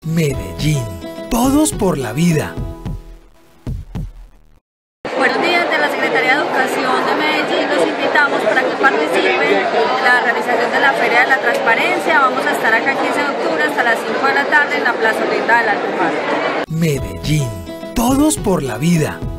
Medellín, todos por la vida. Buenos días, de la Secretaría de Educación de Medellín los invitamos para que participen en la realización de la Feria de la Transparencia. Vamos a estar acá el 15 de octubre hasta las 5 de la tarde en la plazoleta del Alto Pasto. Medellín, todos por la vida.